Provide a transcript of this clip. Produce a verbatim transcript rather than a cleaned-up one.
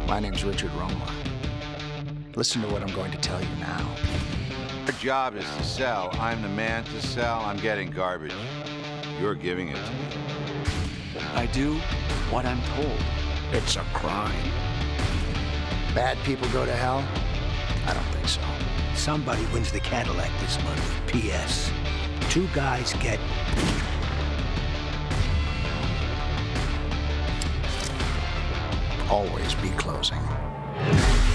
My name's Richard Roma. Listen to what I'm going to tell you now. Your job is to sell. I'm the man to sell. I'm getting garbage. You're giving it to me. I do what I'm told. It's a crime. Bad people go to hell? I don't think so. Somebody wins the Cadillac this month. P S Two guys get... Always be closing.